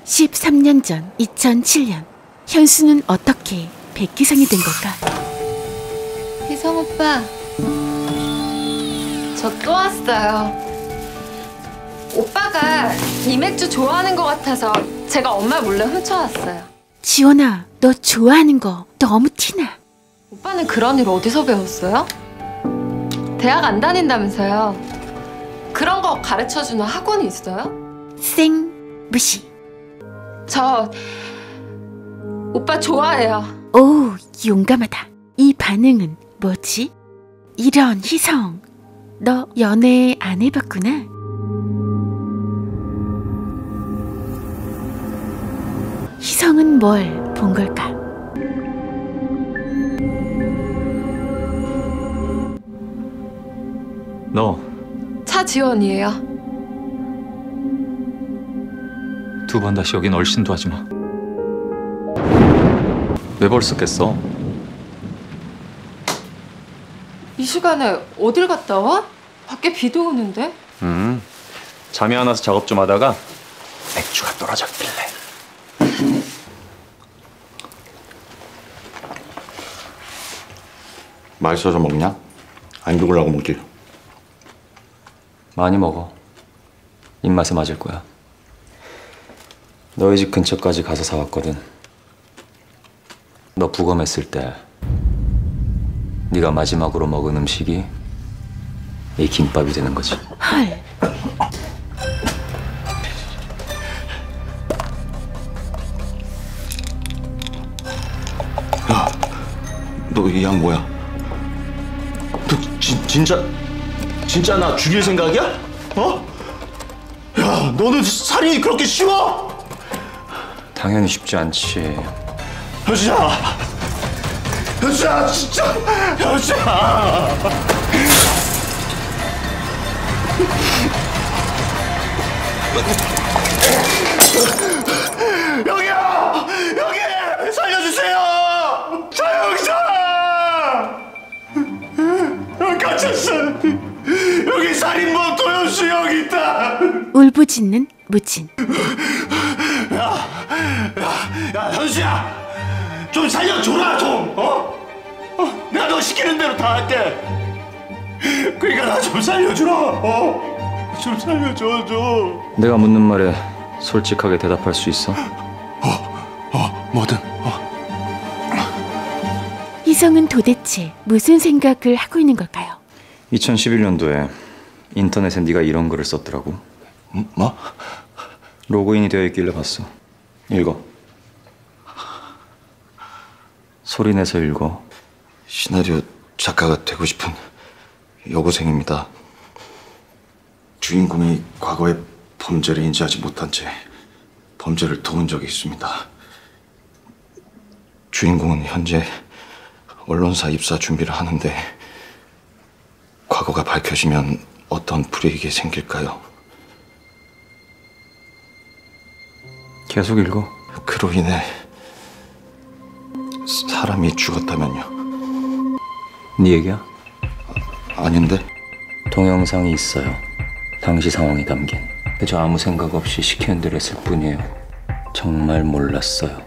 13년 전 2007년 현수는 어떻게 백희성이 된 걸까? 희성 오빠, 저 또 왔어요. 오빠가 이 맥주 좋아하는 것 같아서 제가 엄마 몰래 훔쳐왔어요. 지원아, 너 좋아하는 거 너무 티나. 오빠는 그런 일 어디서 배웠어요? 대학 안 다닌다면서요. 그런 거 가르쳐주는 학원이 있어요? 생 무시. 저 오빠 좋아해요. 오, 용감하다. 이 반응은 뭐지? 이런 희성, 너 연애 안 해봤구나. 희성은 뭘 본 걸까? 너 차지원이에요. 두 번 다시 여긴 얼씬도 하지 마. 왜 벌써 깼어? 이 시간에 어딜 갔다 와? 밖에 비도 오는데? 잠이 안 와서 작업 좀 하다가 맥주가 떨어졌길래. 맛있어서 먹냐? 안 죽으려고 먹지? 많이 먹어. 입맛에 맞을 거야. 너희 집 근처까지 가서 사왔거든. 너 부검했을 때 네가 마지막으로 먹은 음식이 이 김밥이 되는 거지. 헐. 야, 너 이 양 뭐야? 너 진짜 나 죽일 생각이야? 어? 야, 너는 살인이 그렇게 쉬워? 당연히 쉽지 않지. 현수야! 현수야, 진짜! 현수야! 여기요! 여기! 살려주세요! 저 여기서! 갇혔어! 여기 살인범 도현수 여기 있다! 울부짖는 무진. 야, 현수야! 좀 살려줘라, 좀! 내가 너 시키는 대로 다 할게! 그러니까 나 좀 살려주라! 좀 살려줘, 좀! 내가 묻는 말에 솔직하게 대답할 수 있어? 뭐든, 희성은 도대체 무슨 생각을 하고 있는 걸까요? 2011년도에 인터넷에 네가 이런 글을 썼더라고. 뭐? 로그인이 되어 있길래 봤어. 읽어. 소리내서 읽어. 시나리오 작가가 되고 싶은 여고생입니다. 주인공이 과거에 범죄를 인지하지 못한 채 범죄를 도운 적이 있습니다. 주인공은 현재 언론사 입사 준비를 하는데 과거가 밝혀지면 어떤 불이익이 생길까요? 계속 읽어. 그로 인해 사람이 죽었다면요? 네 얘기야? 아닌데? 동영상이 있어요. 당시 상황이 담긴. 그저 아무 생각 없이 시키는 대로 했을 뿐이에요. 정말 몰랐어요.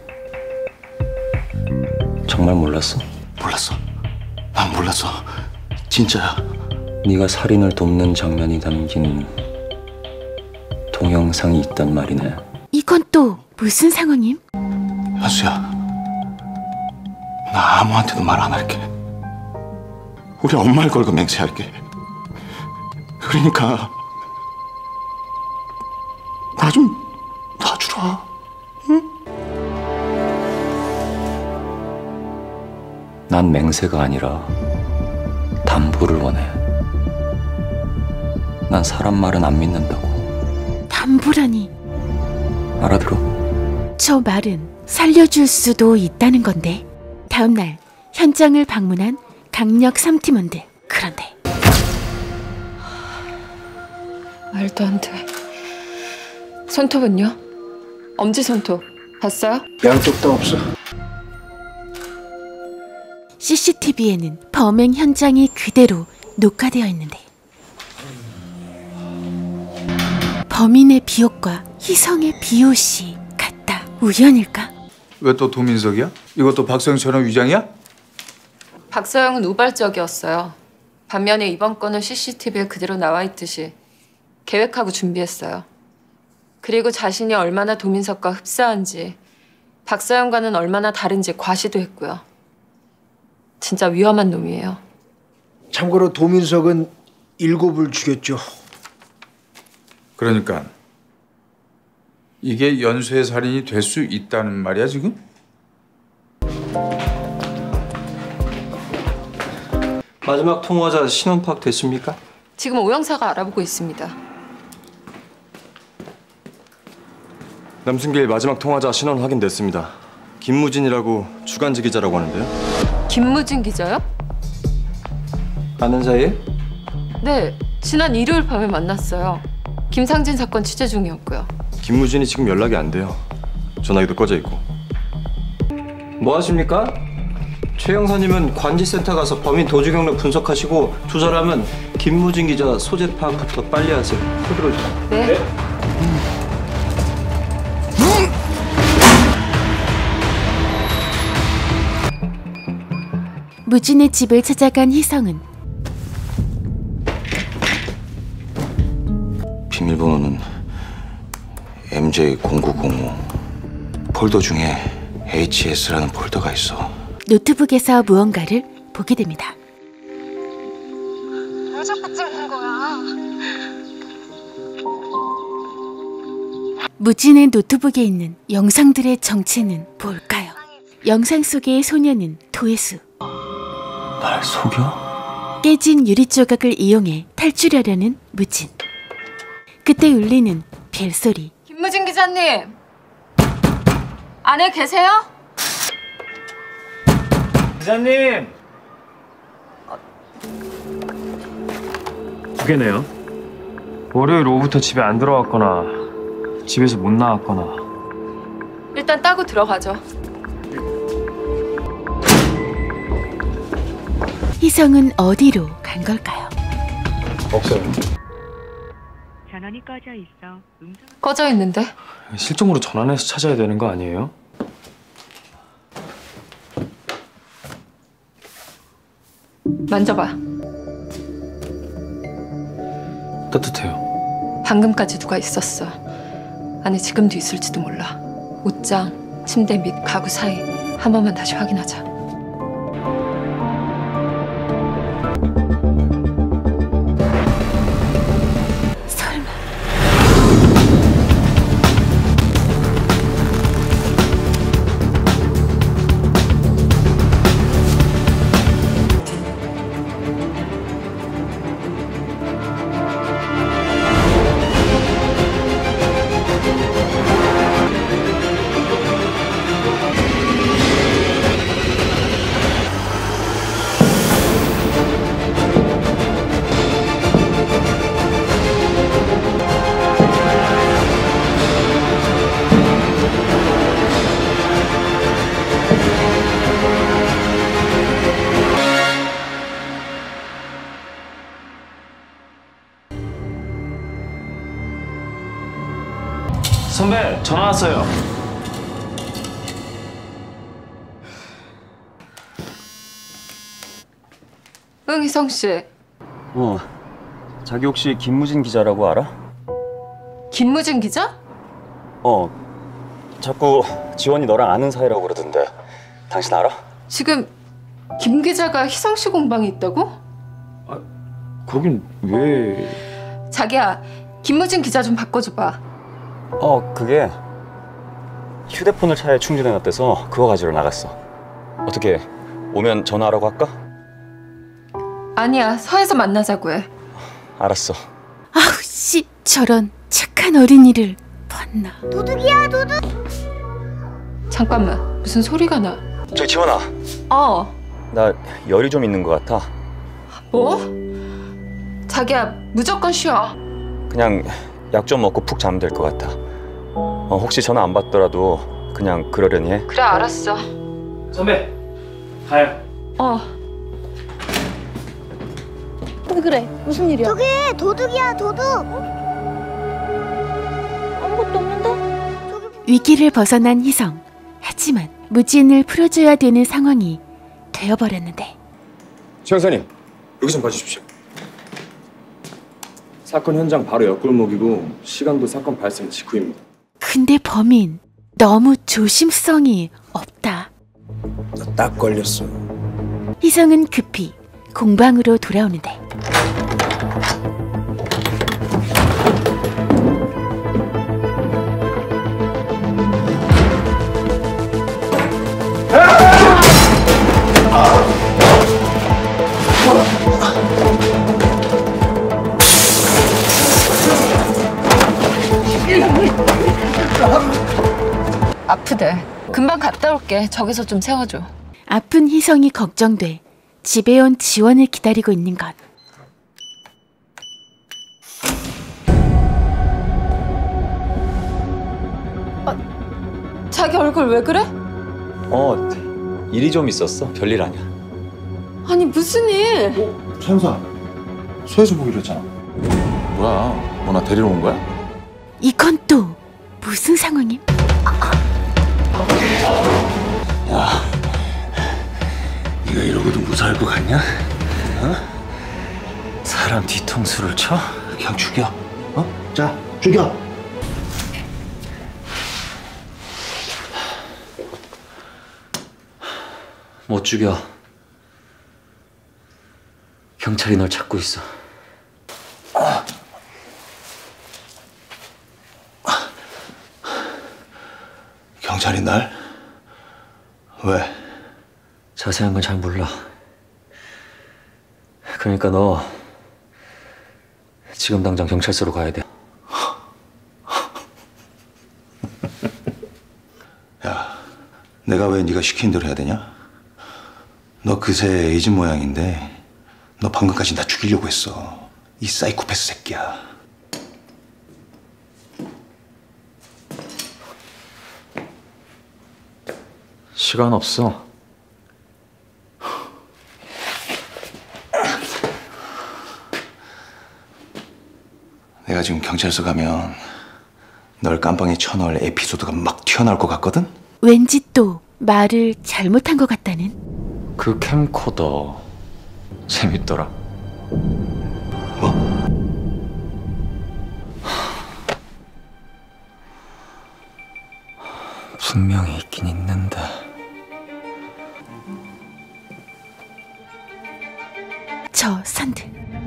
정말 몰랐어? 몰랐어. 난 몰랐어. 진짜야. 네가 살인을 돕는 장면이 담긴 동영상이 있단 말이네. 이건 또 무슨 상황임? 현수야, 나 아무한테도 말 안 할게. 우리 엄마를 걸고 맹세할게. 그러니까 나 좀 놔주라. 난 맹세가 아니라 담보를 원해. 난 사람 말은 안 믿는다고. 담보라니. 알아들어? 저 말은 살려줄 수도 있다는 건데. 다음 날 현장을 방문한 강력 3팀원들. 그런데 말도 안 돼. 손톱은요? 엄지손톱 봤어요? 양쪽 다 없어. CCTV에는 범행 현장이 그대로 녹화되어 있는데 범인의 비옷과 희성의 비옷이 같다. 우연일까? 왜 또 도민석이야? 이것도 박서영처럼 위장이야? 박서영은 우발적이었어요. 반면에 이번 건은 CCTV에 그대로 나와 있듯이 계획하고 준비했어요. 그리고 자신이 얼마나 도민석과 흡사한지, 박서영과는 얼마나 다른지 과시도 했고요. 진짜 위험한 놈이에요. 참고로 도민석은 7을 죽였죠. 그러니까 이게 연쇄 살인이 될 수 있다는 말이야 지금? 마지막 통화자 신원 파악 됐습니까? 지금 오 형사가 알아보고 있습니다. 남순길 마지막 통화자 신원 확인됐습니다. 김무진이라고 주간지 기자라고 하는데요. 김무진 기자요? 아는 사이에? 네, 지난 일요일 밤에 만났어요. 김상진 사건 취재 중이었고요. 김무진이 지금 연락이 안 돼요. 전화기도 꺼져 있고. 뭐 하십니까? 최 형사님은 관지센터 가서 범인 도주 경로 분석하시고 조사하면 김무진 기자 소재 파악부터 빨리 하세요. 서두르죠. 네. 무진의 집을 찾아간 희성은 비밀번호는 MJ0905. 폴더 중에 HS라는 폴더가 있어. 노트북에서 무언가를 보게 됩니다. 왜 자꾸 찍는 거야? 무진의 노트북에 있는 영상들의 정체는 뭘까요? 영상 속의 소녀는 도혜수. 날 속여? 깨진 유리 조각을 이용해 탈출하려는 무진. 그때 울리는 벨소리. 김무진 기자님! 안에 계세요? 기자님! 두 개네요. 월요일 오후부터 집에 안 들어왔거나 집에서 못 나왔거나. 일단 따고 들어가죠. 희성은 어디로 간 걸까요? 없어요. 전원이 꺼져 있어. 꺼져 있는데? 실종으로 전환해서 찾아야 되는 거 아니에요? 만져봐. 따뜻해요. 방금까지 누가 있었어. 아니 지금도 있을지도 몰라. 옷장, 침대 및 가구 사이 한 번만 다시 확인하자. 설마 선배, 전화 왔어요. 응, 희성 씨. 자기 혹시 김무진 기자라고 알아? 김무진 기자? 자꾸 지원이 너랑 아는 사이라고 그러던데. 당신 알아? 지금 김 기자가 희성 씨 공방에 있다고? 거긴 왜... 자기야, 김무진 기자 좀 바꿔줘봐. 그게 휴대폰을 차에 충전해놨대서 그거 가지러 나갔어. 어떻게 오면 전화하라고 할까? 아니야, 서에서 만나자고 해. 알았어. 아우 씨 저런 착한 어린이를 봤나. 도둑이야, 도둑! 잠깐만, 무슨 소리가 나. 저기 지원아, 나 열이 좀 있는 것 같아. 뭐? 자기야, 무조건 쉬어. 그냥 약 좀 먹고 푹 자면 될 것 같아. 혹시 전화 안 받더라도 그냥 그러려니 해. 그래, 알았어. 선배, 가요. 왜 그래? 무슨 일이야? 저게 도둑이야, 도둑! 아무것도 없는데? 위기를 벗어난 희성. 하지만 무진을 풀어줘야 되는 상황이 되어버렸는데. 최 형사님, 여기 좀 봐주십시오. 사건 현장 바로 옆골목이고 시간도 사건 발생 직후입니다. 근데 범인 너무 조심성이 없다. 너 딱 걸렸어. 희성은 급히 공방으로 돌아오는데 아프대. 금방 갔다 올게. 저기서 좀 세워줘. 아픈 희성이 걱정돼 집에 온 지원을 기다리고 있는 것. 자기 얼굴 왜 그래? 일이 좀 있었어. 별일 아니야. 아니 무슨 일? 천사 소혜수 보기로 했잖아. 뭐야? 뭐 나 데리러 온 거야? 이건 또 무슨 상황임? 네가 이러고도 무사할 것 같냐? 어? 사람 뒤통수를 쳐? 그냥 죽여. 어? 자, 죽여. 못 죽여. 경찰이 널 찾고 있어. 경찰이 날? 왜? 자세한 건 잘 몰라. 그러니까 너 지금 당장 경찰서로 가야 돼. 야, 내가 왜 네가 시킨 대로 해야 되냐? 너 그새 에이즈 모양인데 너 방금까지 나 죽이려고 했어. 이 사이코패스 새끼야. 시간 없어. 내가 지금 경찰서 가면 널 깜빵에 쳐넣을 에피소드가 막 튀어나올 것 같거든? 왠지 또 말을 잘못한 것 같다는. 그 캠코더 재밌더라. 뭐? 분명히 있긴 있는데. 저 산들.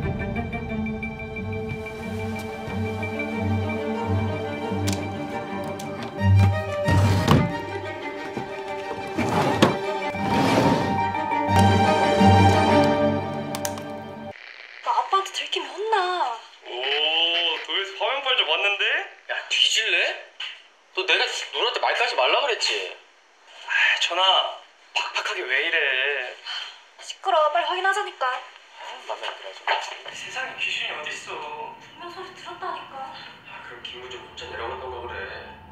아빠한테 들키면 혼나. 도에서 화면빨 좀 봤는데? 야, 뒤질래? 너 내가 누나한테 말까지 말라 그랬지? 전화 팍팍하게 왜 이래? 시끄러워. 빨리 확인하자니까. 맘에 안 들어줘. 세상에 귀신이 어딨어? 분명 소리 들었다니까. 그럼 김무진 혼자 내려간다고 그래.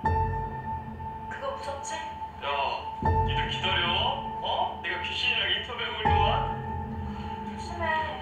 그거 무섭지? 야, 니들 기다려. 어? 내가 귀신이랑 인터뷰해볼 동안. 조심해.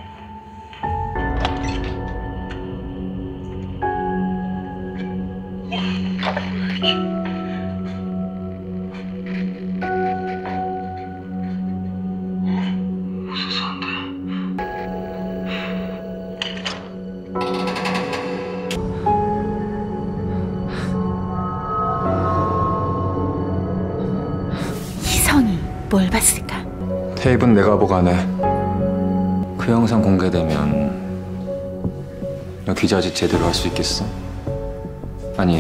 희성이 뭘 봤을까? 테이프는 내가 보관해. 그 영상 공개되면 너 기자직 제대로 할 수 있겠어? 아니,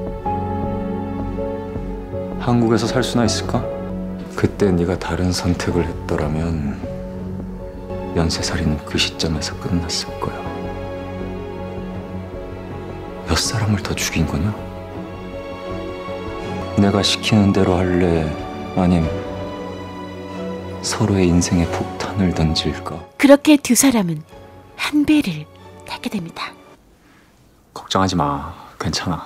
한국에서 살 수나 있을까? 그때 네가 다른 선택을 했더라면 연쇄살인은 그 시점에서 끝났을 거야. 몇 사람을 더 죽인 거냐? 내가 시키는 대로 할래? 아님 서로의 인생에 폭탄을 던질까? 그렇게 두 사람은 한 배를 타게 됩니다. 걱정하지 마. 괜찮아.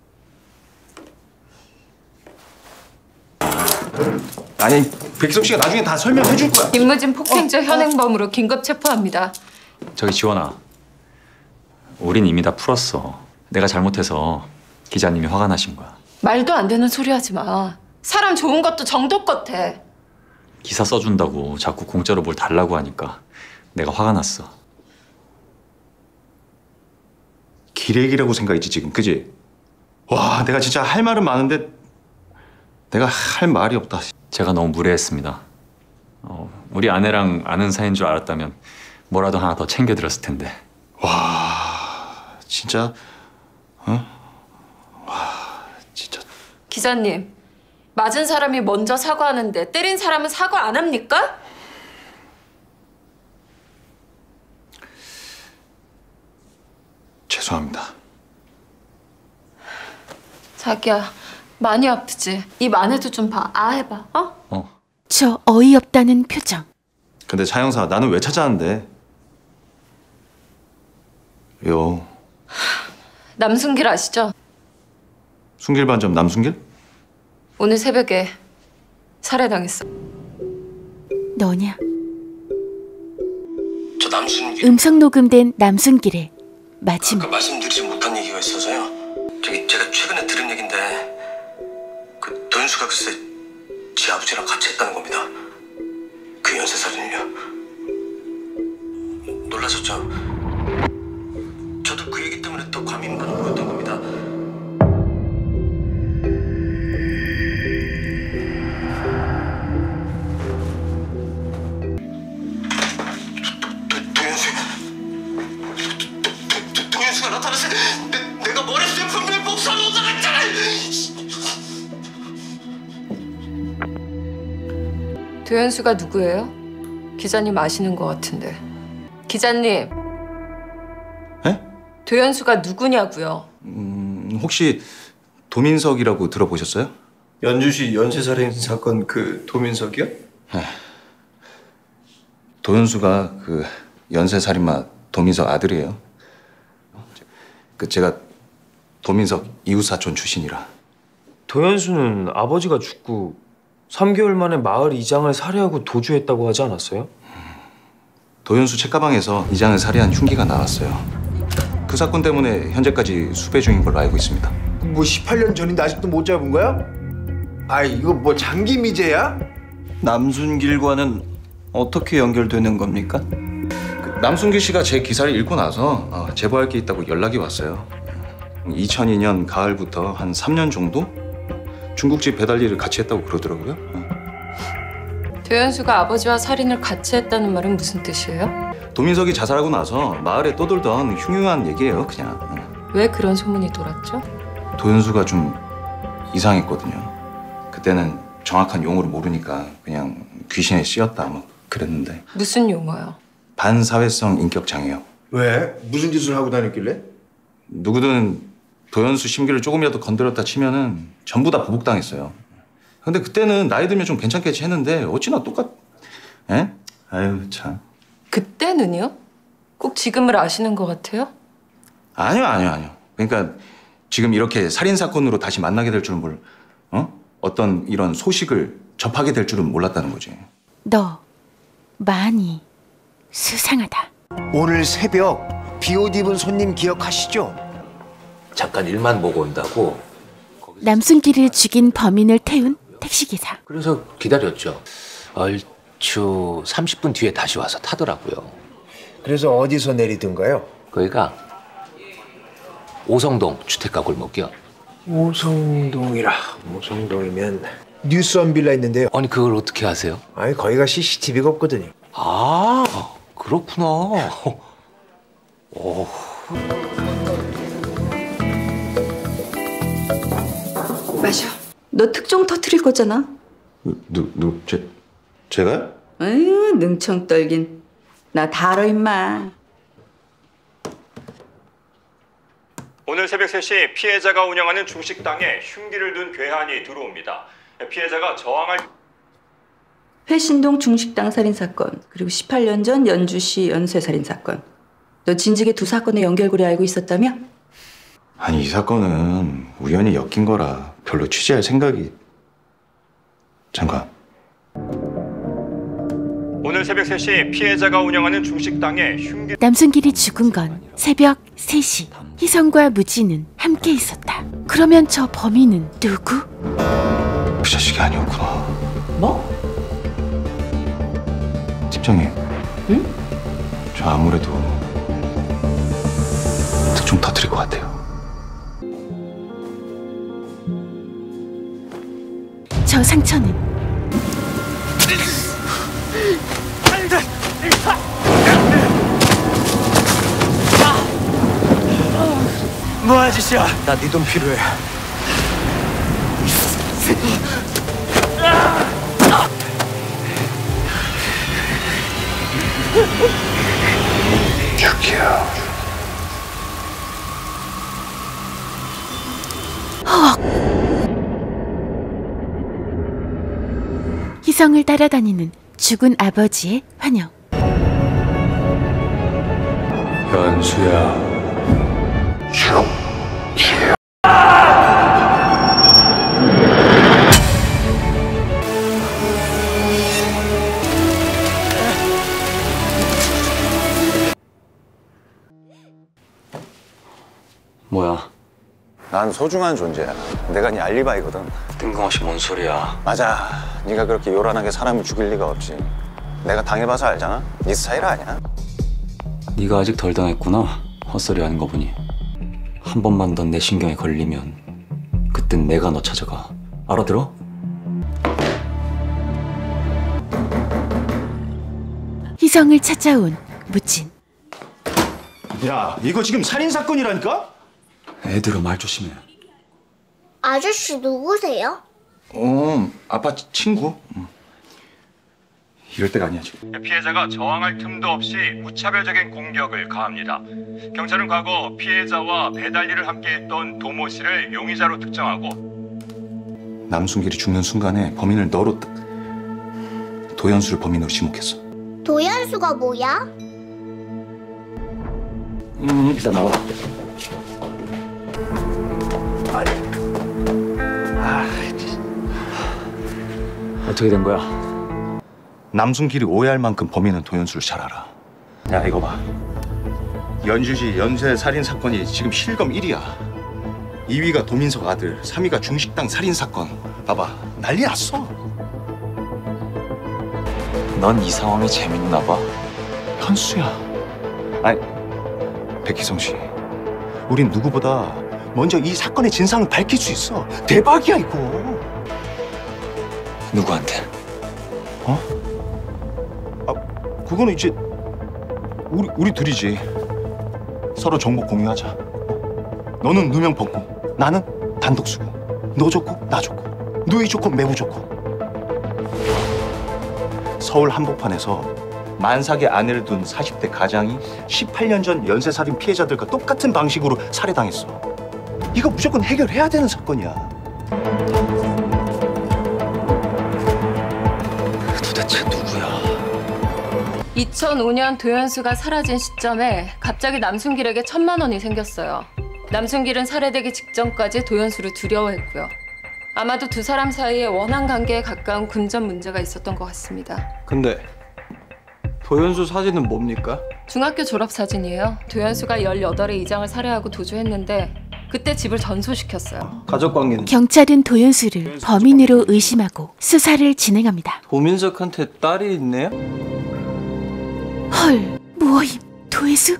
아니, 백성 씨가 나중에 다 설명해 줄 거야. 김무진 폭행죄 현행범으로 긴급 체포합니다. 저기 지원아. 우린 이미 다 풀었어. 내가 잘못해서 기자님이 화가 나신 거야. 말도 안 되는 소리 하지 마. 사람 좋은 것도 정도껏 해. 기사 써준다고 자꾸 공짜로 뭘 달라고 하니까 내가 화가 났어. 기레기라고 생각했지 지금, 그지? 와, 내가 진짜 할 말은 많은데 내가 할 말이 없다. 제가 너무 무례했습니다. 우리 아내랑 아는 사이인 줄 알았다면 뭐라도 하나 더 챙겨드렸을 텐데. 와, 진짜, 와, 진짜. 기자님, 맞은 사람이 먼저 사과하는데 때린 사람은 사과 안 합니까? 죄송합니다. 자기야, 많이 아프지? 입 안에도 좀 봐. 아 해봐, 어? 저 어이없다는 표정. 근데 차 형사, 나는 왜 찾아왔는데? 요. 남순길 아시죠? 순길 반점 남순길? 오늘 새벽에 살해당했어. 너냐? 저 남순길. 음성 녹음된 남순길의 마지막. 아까 말씀드리지 못한 얘기가 있어서요. 저기 제가 최근에 들은 얘긴데 그 도현수가 글쎄 지 아버지랑 같이 했다는 겁니다. 그 연쇄살인을요. 놀라셨죠? 저도 그 얘기 때문에 더 과민반응 보였던 겁니다. 도현수가 나타나서 내가 뭘 했어요? 분명히 복수하러 온다고 했잖아. 도현수가 누구예요? 기자님 아시는 것 같은데. 기자님. 에? 도현수가 누구냐고요? 혹시 도민석이라고 들어보셨어요? 연주시 연쇄살인 사건 그 도민석이요? 도현수가 그 연쇄살인마 도민석 아들이에요. 제가 도민석 이웃사촌 출신이라. 도현수는 아버지가 죽고 3개월 만에 마을 이장을 살해하고 도주했다고 하지 않았어요? 도현수 책가방에서 이장을 살해한 흉기가 나왔어요. 그 사건 때문에 현재까지 수배 중인 걸로 알고 있습니다. 뭐 18년 전인데 아직도 못 잡은 거야? 아이 이거 뭐 장기 미제야? 남순길과는 어떻게 연결되는 겁니까? 남순길 씨가 제 기사를 읽고 나서 제보할 게 있다고 연락이 왔어요. 2002년 가을부터 한 3년 정도 중국집 배달 일을 같이 했다고 그러더라고요. 도현수가 아버지와 살인을 같이 했다는 말은 무슨 뜻이에요? 도민석이 자살하고 나서 마을에 떠돌던 흉흉한 얘기예요, 그냥. 왜 그런 소문이 돌았죠? 도현수가 좀 이상했거든요. 그때는 정확한 용어를 모르니까 그냥 귀신에 씌었다 뭐 그랬는데. 무슨 용어요? 반사회성 인격 장애요. 왜? 무슨 짓을 하고 다녔길래? 누구든 도현수 심기를 조금이라도 건드렸다 치면은 전부 다 보복당했어요. 근데 그때는 나이 들면 좀 괜찮겠지 했는데 어찌나 에? 아유 참. 그때는요? 꼭 지금을 아시는 것 같아요? 아니요. 그러니까 지금 이렇게 살인 사건으로 다시 만나게 될 줄은 어떤 이런 소식을 접하게 될 줄은 몰랐다는 거지. 너 많이 수상하다. 오늘 새벽 비옷 입은 손님 기억하시죠? 잠깐 일만 보고 온다고. 남순길을 죽인 범인을 태운 택시기사. 그래서 기다렸죠. 얼추 30분 뒤에 다시 와서 타더라고요. 그래서 어디서 내리던가요? 거기가 오성동 주택가 골목이요. 오성동이라. 오성동이면 뉴스원 빌라 있는데요. 아니 그걸 어떻게 아세요? 아니 거기가 CCTV가 없거든요. 아 그렇구나. 오. 마셔. 너 특종 터트릴 거잖아. 제가요? 에휴, 능청 떨긴. 나 다 알아, 임마. 오늘 새벽 3시 피해자가 운영하는 중식당에 흉기를 둔 괴한이 들어옵니다. 피해자가 저항할... 회신동 중식당 살인사건, 그리고 18년 전 연주시 연쇄살인사건. 너 진즉에 두 사건의 연결고리 알고 있었다며? 아니 이 사건은 우연히 엮인 거라 별로 취재할 생각이... 잠깐. 오늘 새벽 3시 피해자가 운영하는 중식당에 흉기... 남순길이 죽은 건 새벽 3시. 희성과 무진은 함께 있었다. 그러면 저 범인은 누구? 그 자식이 아니었구나. 뭐? 팀장님. 응? 저 아무래도 좀 터뜨릴 것 같아요. 저 상처는 뭐야 짓이야? 나 네 돈 필요해. 죽여. 희성을 따라다니는 죽은 아버지의 환영. 현수야. 뭐야? 난 소중한 존재야. 내가 네 알리바이거든. 뜬금없이 뭔 소리야? 맞아. 네가 그렇게 요란하게 사람을 죽일 리가 없지. 내가 당해봐서 알잖아. 네 스타일 아니야. 네가 아직 덜 당했구나. 헛소리 하는 거 보니. 한 번만 넌 내 신경에 걸리면 그땐 내가 너 찾아가. 알아들어? 희성을 찾아온 무진. 야, 이거 지금 살인사건이라니까? 애들아 말 조심해. 아저씨 누구세요? 아빠 친구. 이럴 때가 아니야 지금. 피해자가 저항할 틈도 없이 무차별적인 공격을 가합니다. 경찰은 과거 피해자와 배달 일을 함께했던 도모 씨를 용의자로 특정하고 남순길이 죽는 순간에 범인을 너로 도연수를 범인으로 지목했어. 도연수가 뭐야? 일단 나와. 어떻게 된 거야? 남순길이 오해할 만큼 범인은 도연수를 잘 알아. 야 이거 봐. 연주시 연쇄 살인 사건이 지금 실검 1위야. 2위가 도민석 아들, 3위가 중식당 살인 사건. 봐봐, 난리 났어. 넌 이 상황이 재밌나 봐. 현수야. 아니, 백희성 씨. 우린 누구보다 먼저 이 사건의 진상을 밝힐 수 있어. 대박이야 이거. 누구한테? 그거는 이제 우리 둘이지. 서로 정보 공유하자. 너는 누명 벗고, 나는 단독 수고. 너 좋고 나 좋고, 누이 좋고 매부 좋고. 서울 한복판에서 만삭의 아내를 둔 40대 가장이 18년 전 연쇄살인 피해자들과 똑같은 방식으로 살해당했어. 이거 무조건 해결해야 되는 사건이야. 도대체 누구야? 2005년 도연수가 사라진 시점에 갑자기 남순길에게 1,000만 원이 생겼어요. 남순길은 살해되기 직전까지 도연수를 두려워했고요. 아마도 두 사람 사이에 원한 관계에 가까운 금전 문제가 있었던 것 같습니다. 근데 도연수 사진은 뭡니까? 중학교 졸업 사진이에요. 도연수가 18의 이장을 살해하고 도주했는데 그때 집을 전소시켰어요. 가족관계는? 경찰은 도연수를 범인으로 의심하고 수사를 진행합니다. 도민석한테 딸이 있네요? 헐, 뭐임? 도혜수?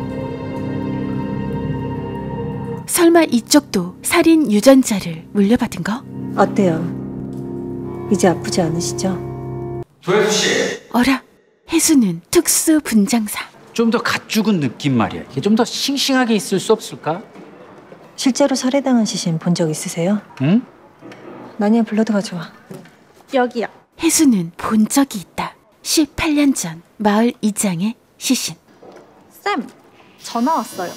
설마 이쪽도 살인 유전자를 물려받은 거? 어때요? 이제 아프지 않으시죠? 도혜수 씨. 어라, 혜수는 특수 분장사. 좀 더 갓죽은 느낌 말이야. 이게 좀 더 싱싱하게 있을 수 없을까? 실제로 살해당한 시신 본 적 있으세요? 응? 나니의 블러드가 좋아. 여기요. 혜수는 본 적이 있다. 18년 전 마을 이장의 시신. 쌤, 전화 왔어요.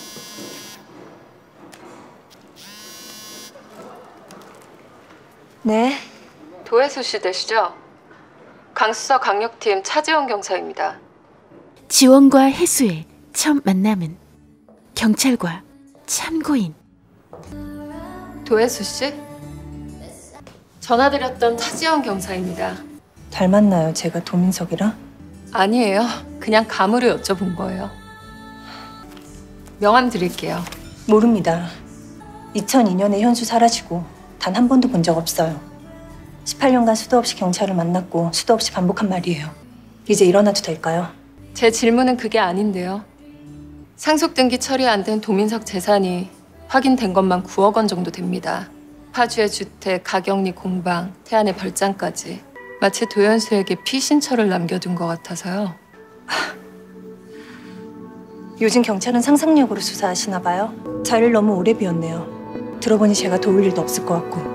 네. 도혜수 씨 되시죠? 강수사 강력팀 차지원 경사입니다. 지원과 혜수의 첫 만남은 경찰과 참고인. 도혜수 씨? 전화드렸던 차지원 경사입니다. 닮았나요? 제가 도민석이라? 아니에요. 그냥 감으로 여쭤본 거예요. 명함 드릴게요. 모릅니다. 2002년에 현수 사라지고 단 한 번도 본 적 없어요. 18년간 수도 없이 경찰을 만났고 수도 없이 반복한 말이에요. 이제 일어나도 될까요? 제 질문은 그게 아닌데요. 상속 등기 처리 안 된 도민석 재산이 확인된 것만 9억 원 정도 됩니다. 파주의 주택, 가경리 공방, 태안의 별장까지. 마치 도연수에게 피신처를 남겨둔 것 같아서요. 요즘 경찰은 상상력으로 수사하시나 봐요. 자리를 너무 오래 비웠네요. 들어보니 제가 도울 일도 없을 것 같고.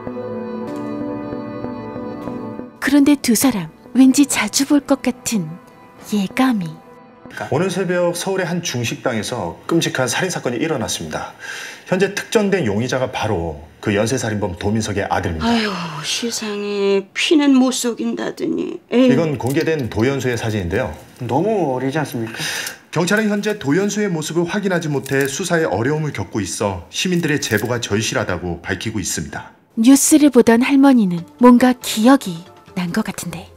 그런데 두 사람 왠지 자주 볼 것 같은 예감이. 오늘 새벽 서울의 한 중식당에서 끔찍한 살인사건이 일어났습니다. 현재 특정된 용의자가 바로 그 연쇄살인범 도민석의 아들입니다. 아유, 세상에 피는 못 속인다더니. 에이. 이건 공개된 도연수의 사진인데요. 너무 어리지 않습니까? 경찰은 현재 도연수의 모습을 확인하지 못해 수사에 어려움을 겪고 있어 시민들의 제보가 절실하다고 밝히고 있습니다. 뉴스를 보던 할머니는 뭔가 기억이 난 것 같은데.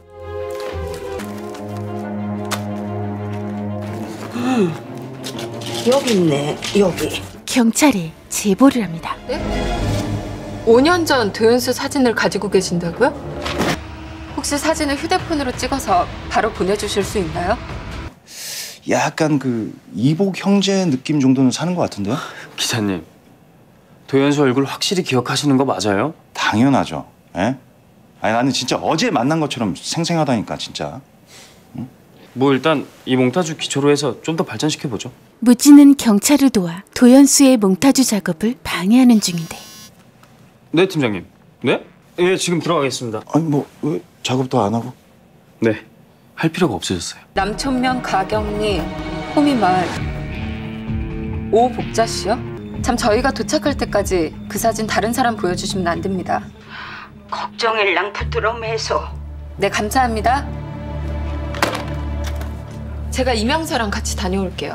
여기 있네, 여기. 경찰에 제보를 합니다. 네? 5년 전 도연수 사진을 가지고 계신다고요? 혹시 사진을 휴대폰으로 찍어서 바로 보내주실 수 있나요? 약간 그 이복 형제 느낌 정도는 사는 것 같은데요? 기자님, 도연수 얼굴 확실히 기억하시는 거 맞아요? 당연하죠. 예? 아니 나는 진짜 어제 만난 것처럼 생생하다니까 진짜. 응? 뭐 일단 이 몽타주 기초로 해서 좀 더 발전시켜보죠. 무지는 경찰을 도와 도연수의 몽타주 작업을 방해하는 중인데. 네, 팀장님. 네? 예, 지금 들어가겠습니다. 아니 뭐 왜 작업도 안 하고? 네, 할 필요가 없어졌어요. 남촌면 가경리 호미마을 오복자 씨요? 참 저희가 도착할 때까지 그 사진 다른 사람 보여주시면 안 됩니다. 걱정일랑 부끄러움해서. 네, 감사합니다. 제가 이명서랑 같이 다녀올게요.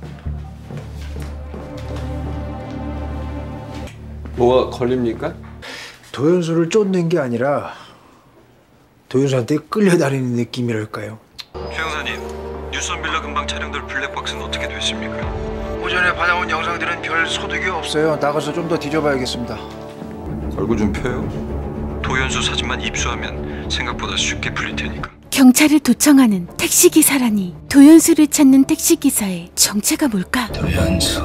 뭐가 걸립니까? 도연수를 쫓는 게 아니라 도연수한테 끌려다니는 느낌이랄까요? 최 형사님, 뉴스원빌라 근방 촬영될 블랙박스는 어떻게 됐습니까? 오전에 받아온 영상들은 별 소득이 없어요. 나가서 좀 더 뒤져봐야겠습니다. 얼굴 좀 펴요. 도연수 사진만 입수하면 생각보다 쉽게 풀릴 테니까. 경찰을 도청하는 택시기사라니. 도연수를 찾는 택시기사의 정체가 뭘까? 도연수.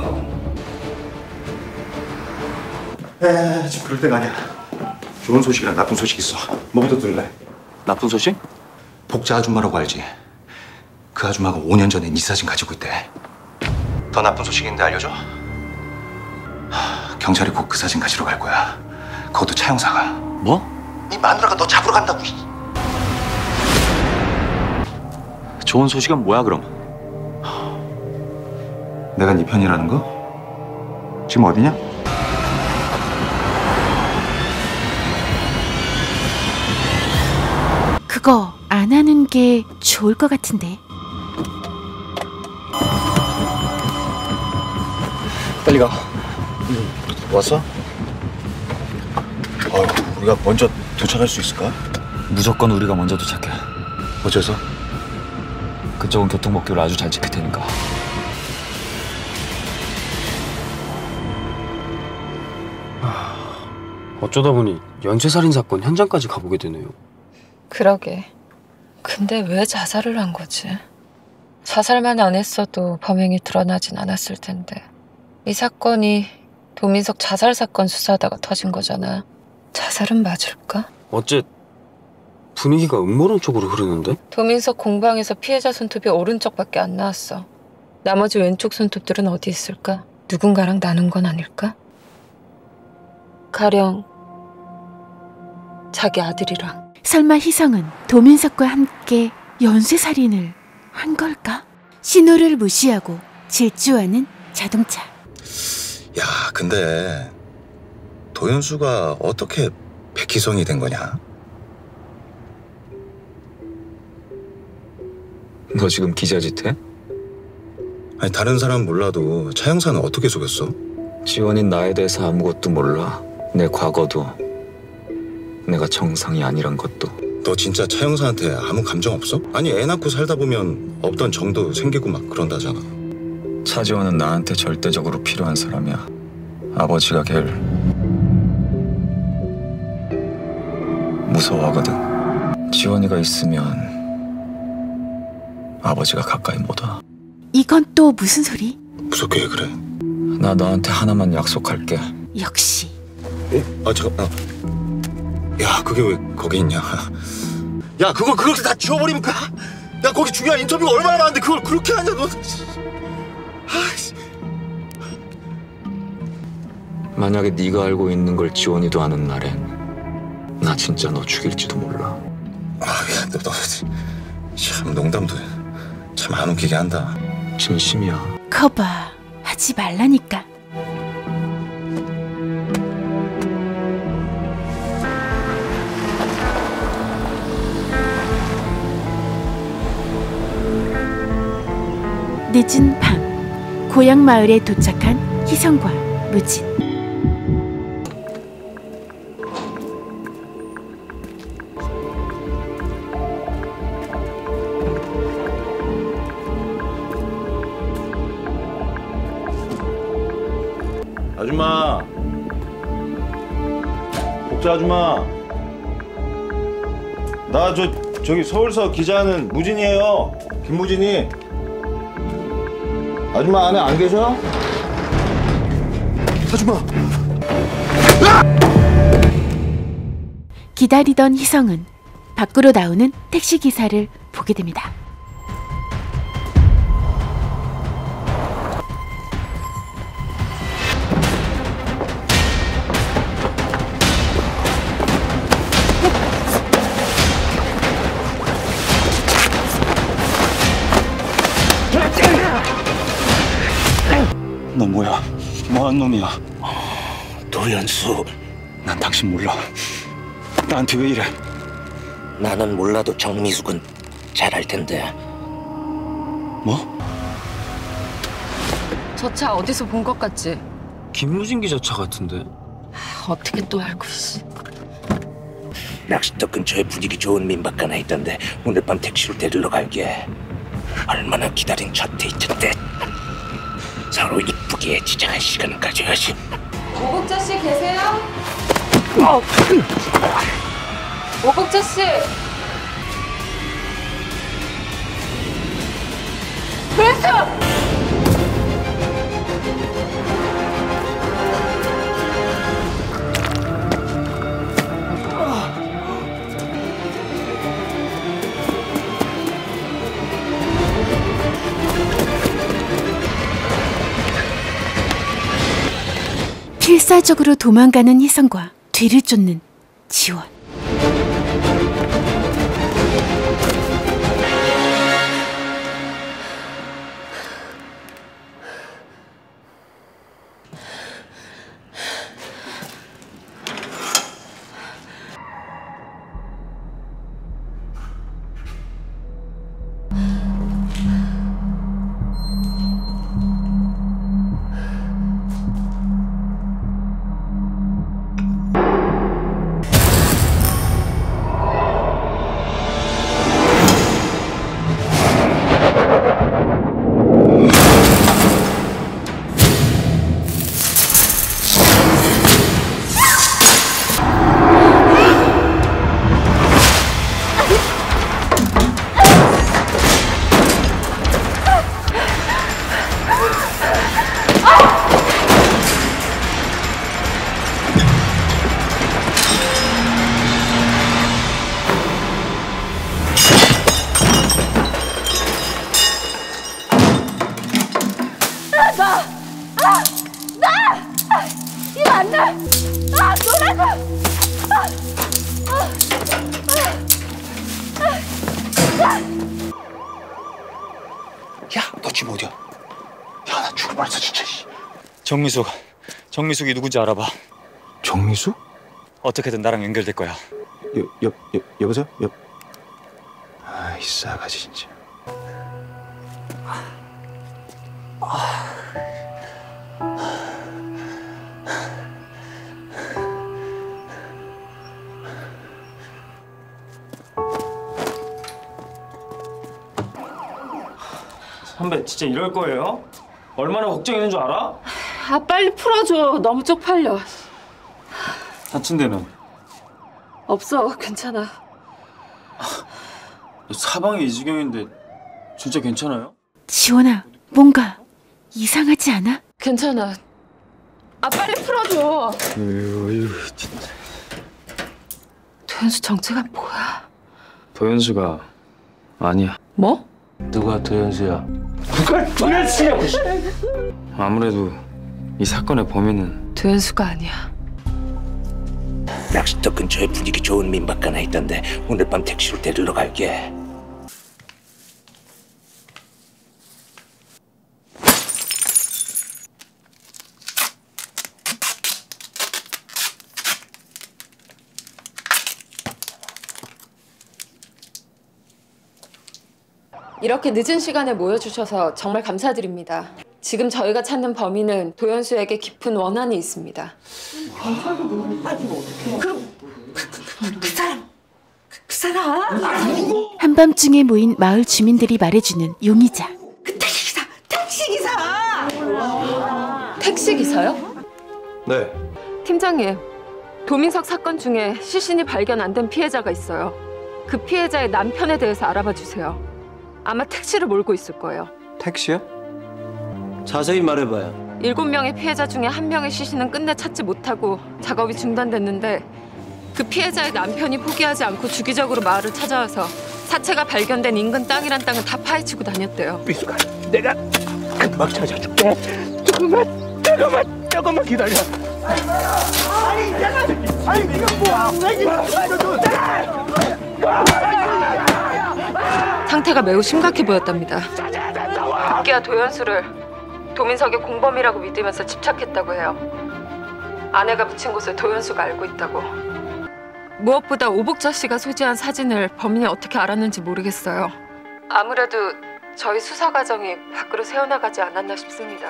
지금 그럴 때가 아니야. 좋은 소식이랑 나쁜 소식 있어. 뭐부터 들을래? 나쁜 소식? 복자 아줌마라고 알지? 그 아줌마가 5년 전에 네 사진 가지고 있대. 더 나쁜 소식인데 알려줘? 경찰이 곧 그 사진 가지러 갈 거야. 그것도 차 형사가. 뭐? 네 마누라가 너 잡으러 간다고. 좋은 소식은 뭐야 그럼? 내가 네 편이라는 거? 지금 어디냐? 그거 안 하는 게 좋을 것 같은데. 빨리 가. 왔어? 우리가 먼저 도착할 수 있을까? 무조건 우리가 먼저 도착해. 어째서? 그쪽은 교통법규를 아주 잘 지킬 테니까. 어쩌다 보니 연쇄살인 사건 현장까지 가보게 되네요. 그러게. 근데 왜 자살을 한 거지? 자살만 안 했어도 범행이 드러나진 않았을 텐데. 이 사건이 도민석 자살 사건 수사하다가 터진 거잖아. 자살은 맞을까? 어째 분위기가 음모론 쪽으로 흐르는데? 도민석 공방에서 피해자 손톱이 오른쪽밖에 안 나왔어. 나머지 왼쪽 손톱들은 어디 있을까? 누군가랑 나눈 건 아닐까? 가령 자기 아들이랑. 설마 희성은 도민석과 함께 연쇄살인을 한 걸까? 신호를 무시하고 질주하는 자동차. 야, 근데 도연수가 어떻게 백희성이 된 거냐? 너 지금 기자짓 해? 아니, 다른 사람 몰라도 차 형사는 어떻게 속였어? 지원인 나에 대해서 아무것도 몰라. 내 과거도, 내가 정상이 아니란 것도. 너 진짜 차 형사한테 아무 감정 없어? 아니, 애 낳고 살다 보면 없던 정도 생기고 막 그런다잖아. 차지원은 나한테 절대적으로 필요한 사람이야. 아버지가 걔를 무서워하거든. 지원이가 있으면 아버지가 가까이 못 와. 이건 또 무슨 소리? 무섭게 왜 그래? 나 너한테 하나만 약속할게. 역시. 잠깐. 야, 그게 왜 거기 있냐? 야, 그걸 그렇게 다 지워버리면 야, 거기 중요한 인터뷰가 얼마나 많은데 그걸 그렇게 하냐, 너. 만약에 네가 알고 있는 걸 지원이도 아는 날엔 나 진짜 너 죽일지도 몰라. 야, 너 참 농담도 참 안 웃기게 한다. 진심이야. 거봐, 하지 말라니까. 늦은 밤, 고향 마을에 도착한 희성과 무진. 아줌마, 복자 아줌마, 나 저기 서울서 기자하는 무진이에요. 김무진이. 아줌마 안에 안 계셔? 아줌마. 기다리던 희성은 밖으로 나오는 택시 기사를 보게 됩니다. 너 뭐야? 뭐한 놈이야? 도연수. 난 당신 몰라. 나한테 왜 이래? 나는 몰라도 정미숙은 잘 알 텐데. 뭐? 저 차 어디서 본 것 같지? 김무진 기자 차 같은데? 어떻게 또 알고 있어? 낚시터 근처에 분위기 좋은 민박 하나 있던데 오늘 밤 택시로 데리러 갈게. 얼마나 기다린 첫 데이트인데 서로 이쁘게 지장할 시간을 가져야지. 오복자 씨 계세요? 오복자 씨. 도연수! 필사적으로 도망가는 희성과 뒤를 쫓는 지원. 이거 안 돼! 놀라고! 야, 너 지금 어디야? 야, 나 죽을 뻔했어 진짜. 정미숙이 누군지 알아봐. 정미숙? 어떻게든 나랑 연결될 거야. 여보세요? 아이 싸가지 진짜. 선배 진짜 이럴 거예요? 얼마나 걱정했는 줄 알아? 아 빨리 풀어줘. 너무 쪽팔려. 다친 데는? 없어. 괜찮아. 사방이 이 지경인데 진짜 괜찮아요? 지원아, 뭔가 이상하지 않아? 괜찮아. 아 빨리 풀어줘. 어휴, 진짜. 도현수 정체가 뭐야? 도현수가 아니야. 뭐? 누가 도현수야? 누가 도현수냐고! 아무래도 이 사건의 범인은 도현수가 아니야. 낚시터 근처에 분위기 좋은 민박 하나 있던데 오늘 밤 택시로 데리러 갈게. 이렇게 늦은 시간에 모여주셔서 정말 감사드립니다. 지금 저희가 찾는 범인은 도현수에게 깊은 원한이 있습니다. 그 사람 한밤중에 모인 마을 주민들이 말해주는 용의자. 택시기사 택시기사요? 네. 팀장님, 도민석 사건 중에 시신이 발견 안 된 피해자가 있어요. 그 피해자의 남편에 대해서 알아봐 주세요. 아마 택시를 몰고 있을 거예요. 택시요? 자세히 말해봐요. 7명의 피해자 중에 1명의 시신은 끝내 찾지 못하고 작업이 중단됐는데 그 피해자의 남편이 포기하지 않고 주기적으로 마을을 찾아와서 사체가 발견된 인근 땅이란 땅은 다 파헤치고 다녔대요. 삐수가, 내가 금방 찾아줄게. 조금만 기다려. 상태가 매우 심각해 보였답니다. 급기야 도현수를 도민석의 공범이라고 믿으면서 집착했다고 해요. 아내가 묻힌 곳을 도현수가 알고 있다고. 무엇보다 오복자 씨가 소지한 사진을 범인이 어떻게 알았는지 모르겠어요. 아무래도 저희 수사 과정이 밖으로 새어나가지 않았나 싶습니다.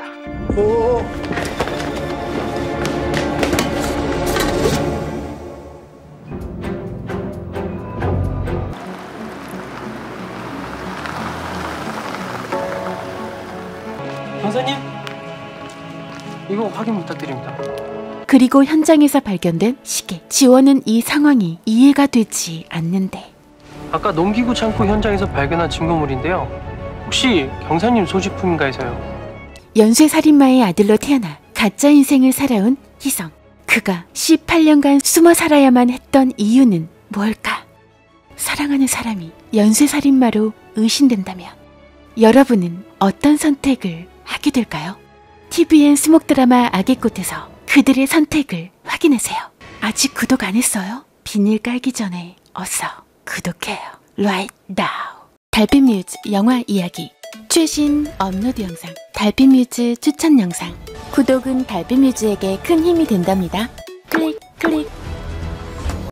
형사님, 이거 확인 부탁드립니다. 그리고 현장에서 발견된 시계. 지원은 이 상황이 이해가 되지 않는데. 아까 농기구 창고 현장에서 발견한 증거물인데요. 혹시 경사님 소지품인가 해서요. 연쇄살인마의 아들로 태어나 가짜 인생을 살아온 희성. 그가 18년간 숨어 살아야만 했던 이유는 뭘까? 사랑하는 사람이 연쇄살인마로 의심된다면 여러분은 어떤 선택을 하게 될까요? TVN 수목 드라마 악의 꽃에서 그들의 선택을 확인하세요. 아직 구독 안 했어요? 비닐 깔기 전에 어서 구독해요. Right now. 달빛뮤즈 영화 이야기. 최신 업로드 영상. 달빛뮤즈 추천 영상. 구독은 달빛뮤즈에게 큰 힘이 된답니다. 클릭 클릭.